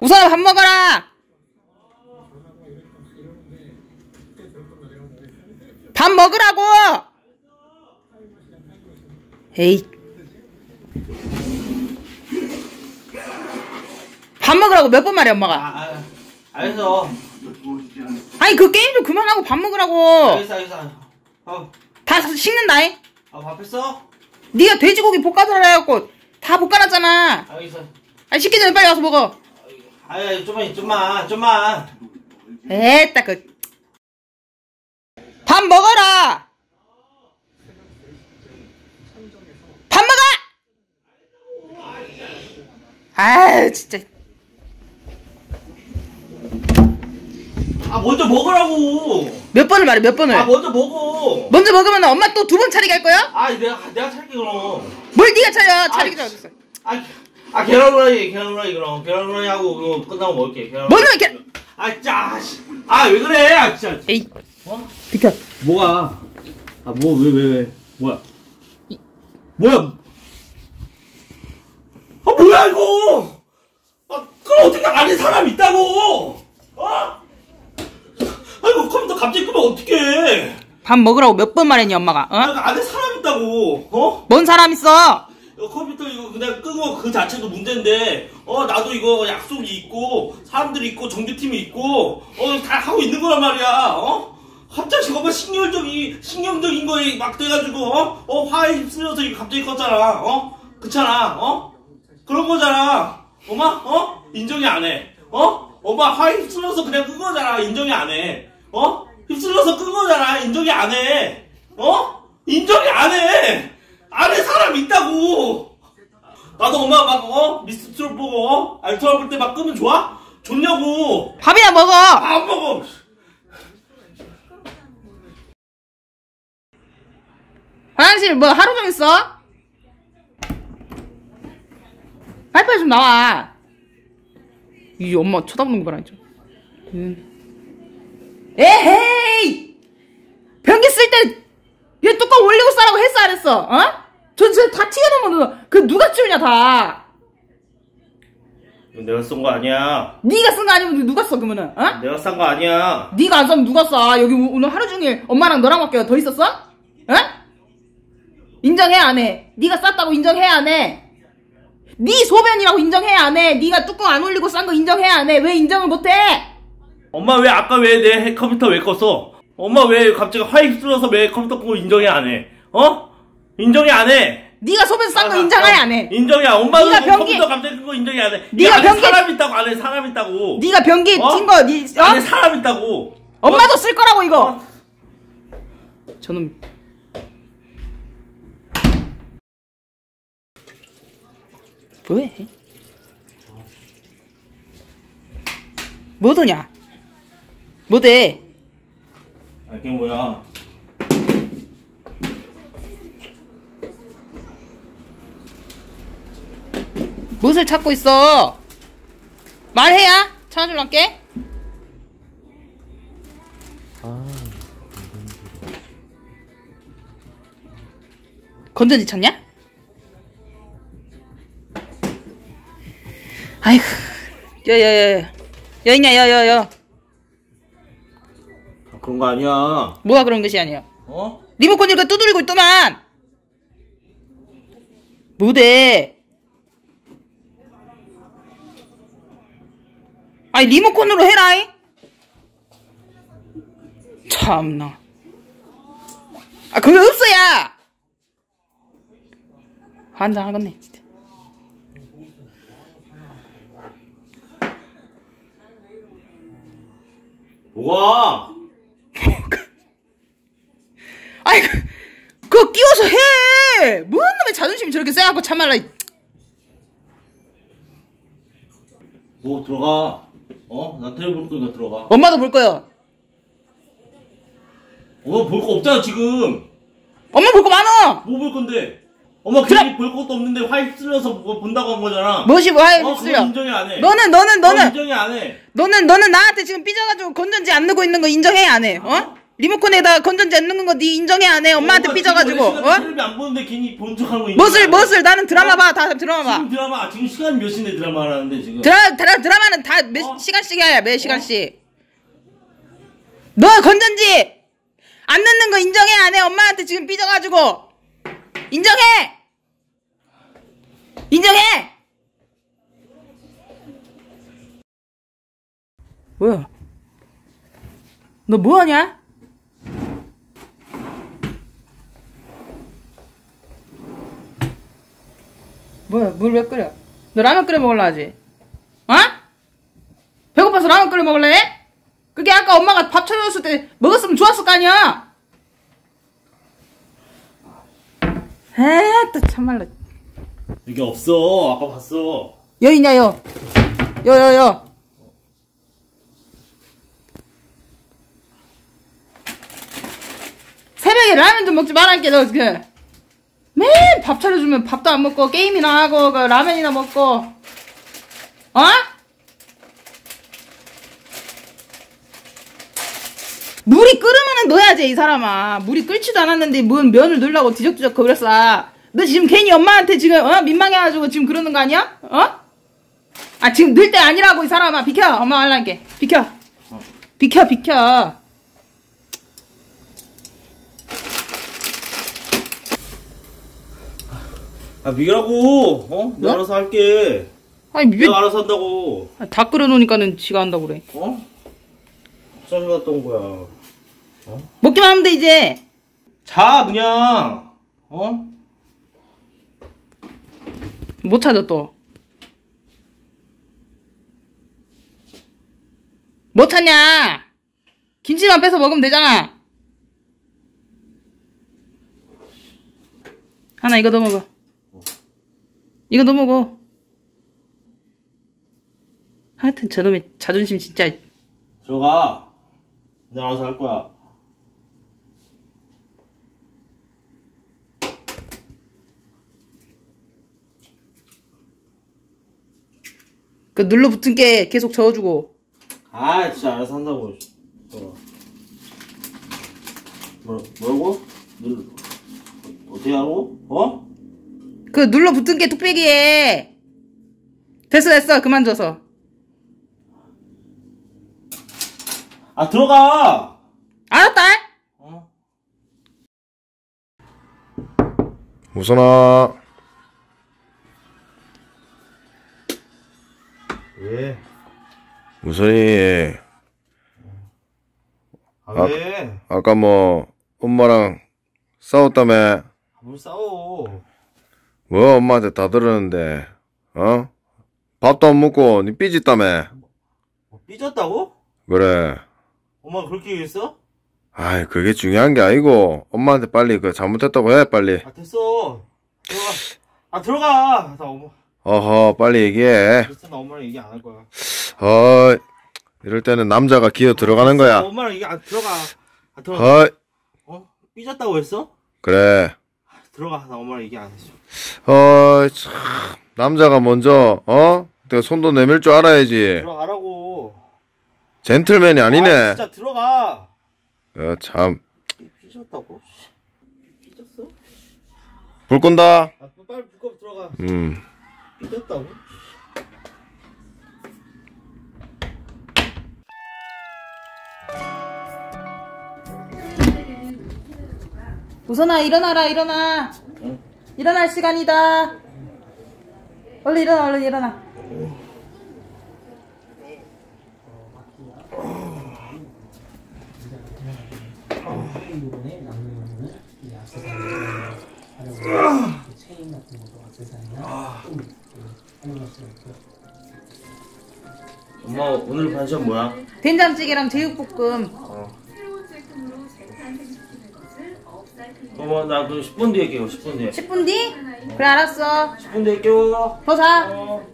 우선 밥 먹어라. 밥 먹으라고. 에이. 밥 먹으라고 몇 번 말해 엄마가. 알겠어. 아니 그 게임 좀 그만하고 밥 먹으라고. 알겠어. 다 식는다잉. 밥 했어? 네가 돼지고기 볶아달라 해갖고 다 볶아놨잖아. 알겠어. 아니 식기 전에 빨리 와서 먹어. 아이 좀만. 에따 밥 먹어라. 밥 먹어. 아유 진짜. 먼저 먹으라고. 몇 번을 말해 몇 번을. 먼저 먹어. 먼저 먹으면 엄마 또 두 번 차리게 할 거야? 내가 차릴게 그럼. 뭘 네가 차려? 차리기 잘 어딨어. 계란 후라이 그럼 계란 후라이 하고 그거 끝나고 먹을게. 뭐는 이렇게. 왜 그래? 진짜. 에이. 비켜. 뭐가? 왜? 뭐야? 뭐야 이거? 그럼 어떻게 안에 사람 있다고? 아이고 컴퓨터 갑자기 끄면 어떡해? 밥 먹으라고 몇 번 말했니 엄마가? 안에 사람 있다고. 뭔 사람 있어? 컴퓨터 이거 그냥 끄고 그 자체도 문제인데 나도 이거 약속이 있고 사람들이 있고 정규팀이 있고 다 하고 있는 거란 말이야. 갑자기 엄마 신경적인 거에 막 돼가지고 화에 휩쓸려서 이거 갑자기 껐잖아. 그렇잖아. 그런 거잖아. 엄마 인정이 안 해. 엄마 화에 휩쓸려서 그냥 끈 거잖아. 인정이 안 해. 휩쓸려서 끈 거잖아. 인정이 안 해. 인정이 안 해. 안에 사람 있다고. 나도 엄마 막 미스트롯 보고 알토라 볼 때 막 끄면 좋아? 좋냐고. 밥이나 먹어. 안 먹어. 화장실 뭐 하루 종일 써? 빨리빨리 좀 나와. 이 엄마 쳐다보는 거 봐라 좀. 에헤이! 변기 쓸 때 얘 뚜껑 올리고 싸라고 했어 안 했어? 저 다 튀겨놓으면 그 누가 치우냐 다. 내가 쓴 거 아니야. 네가 쓴 거 아니면 누가 써 그러면은? 내가 싼 거 아니야. 네가 안 싸면 누가 싸? 여기 오늘 하루 종일 엄마랑 너랑 밖에 더 있었어? 인정해 안 해? 네가 쌌다고 인정해 안 해? 네 소변이라고 인정해 안 해? 네가 뚜껑 안 올리고 싼 거 인정해 안 해? 왜 인정을 못 해? 엄마 왜 아까 왜 내 컴퓨터 왜 껐어? 엄마 왜 갑자기 화에 휩쓸려서 왜 컴퓨터 끄고 인정이 안 해? 인정이 안 해. 네가 소변 싼 거 인정해 안 해? 인정이야. 엄마도 변기... 컴퓨터 갑자기 끄고 인정이 안 해. 네가 안에 변기... 사람 있다고. 안에 사람 있다고. 네가 변기 튄 거 안에 사람 있다고. 엄마도 쓸 거라고 이거. 저놈. 뭐해? 뭐더냐? 뭐대? 그게 뭐야? 무엇을 찾고 있어? 말해야 찾아줄란게. 건전지 찾냐? 아이고, 여있냐. 그런 거 아니야. 뭐가 그런 것이 아니야? 리모컨 이렇게 두드리고 있더만. 뭐대? 아니 리모컨으로 해라잉. 참나. 그게 없어야. 환장하겠네 진짜. 뭐가? 아이 그거 끼워서 해. 뭔 놈의 자존심이 저렇게 세갖고 참말라. 뭐 들어가. 나 텔레비 볼 거니까 들어가. 엄마도 볼 거요. 엄마 볼 거 없잖아 지금. 엄마 볼 거 많아. 뭐 볼 건데? 엄마 괜히 볼 것도 없는데 화에 휩쓸려서 뭐 본다고 한 거잖아. 무엇이 뭐 화에 휩쓸려? 그거 인정이 안 해. 너는 인정이 안 해. 너는 나한테 지금 삐져가지고 건전지 안 넣고 있는 거 인정해 안 해? 리모컨에다 건전지 안 넣는 거 니 인정해 안 해? 엄마한테 삐져가지고. 어? 텔레비 안 보는데 괜히 본 척하고 있는 멋을 나는 드라마 봐. 다 드라마 봐. 지금 드라마 지금 시간 몇 시인데 드라마 하는데 지금. 드라마는 다 몇 시간씩 해야 몇 시간씩. 너 건전지 안 넣는 거 인정해 안 해? 엄마한테 지금 삐져가지고. 인정해. 뭐야? 너 뭐하냐? 뭐야, 물 왜 끓여? 너 라면 끓여 먹을라 하지? 어? 배고파서 라면 끓여 먹을래? 그게 아까 엄마가 밥 차려줬을 때 먹었으면 좋았을 거 아니야? 또 참말로. 이게 없어. 아까 봤어. 여 있냐, 여. 여. 새벽에 라면 좀 먹지 말라니까, 너, 매일 밥 차려주면 밥도 안 먹고, 게임이나 하고, 라면이나 먹고, 어? 물이 끓으면은 넣어야지, 이 사람아. 물이 끓지도 않았는데, 뭔 면을 넣으려고 뒤적뒤적 거렸어. 너 지금 괜히 엄마한테 지금, 민망해가지고 지금 그러는 거 아니야? 아, 지금 넣을 때 아니라고, 이 사람아. 비켜. 엄마 말라니까. 비켜. 비켜. 아, 미라고. 내가 알아서 할게. 아니, 내가 알아서 한다고. 다 끓여놓으니까는 지가 한다고 그래. 화장실 갔다 온 거야. 먹기만 하면 돼, 이제. 자, 그냥. 못 찾아, 또. 뭐 찾냐? 김치만 빼서 먹으면 되잖아. 하나, 이거 더 먹어. 이거 더 먹어. 하여튼 저놈의 자존심 진짜. 들어가. 내가 알아서 할 거야. 그 눌러붙은 게 계속 저어주고. 아, 진짜 알아서 한다고. 뭐라고? 어떻게 하라고? 그 눌러붙은 게 뚝배기에. 됐어. 그만 둬서. 아, 들어가! 알았다. 우선아. 왜? 우선이. 왜? 아까 뭐 엄마랑 싸웠다며. 뭘 싸워? 뭐 엄마한테 다 들었는데. 밥도 안 먹고 니 삐졌다며. 삐졌다고? 그래. 엄마가 그렇게 얘기했어? 아이, 그게 중요한 게 아니고 엄마한테 빨리 잘못했다고 해, 빨리. 아, 됐어. 들어가. 아, 들어가. 나 엄마. 어허, 빨리 얘기해. 그래서 나 엄마랑 얘기 안 할 거야. 이럴 때는 남자가 기어 들어가는 거야. 엄마랑 얘기 안 들어가. 아, 들어가. 삐졌다고 했어? 그래. 들어가. 나 엄마랑 얘기 안 했어. 참, 남자가 먼저, 내가 손도 내밀 줄 알아야지. 들어가라고. 젠틀맨이 아니네. 아, 진짜 들어가. 참. 삐졌다고? 삐졌어? 불 끈다. 아, 빨리 불 꺼 들어가. 삐졌다고? 우선아, 일어나라. 응? 일어날 시간이다. 얼른 일어나. 엄마 오늘 반찬 뭐야? 된장찌개랑 제육볶음. 어머 나 그 10분 뒤에 깨워 10분 뒤에 10분 뒤? 그래, 알았어. 10분 뒤에 깨워. 더 자.